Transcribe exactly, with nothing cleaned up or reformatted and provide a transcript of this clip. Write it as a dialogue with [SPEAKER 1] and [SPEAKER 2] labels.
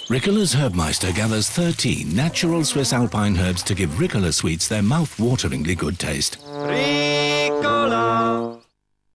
[SPEAKER 1] Ricola's Herbmeister gathers thirteen natural Swiss alpine herbs to give Ricola sweets their mouth-wateringly good taste.
[SPEAKER 2] Ricola!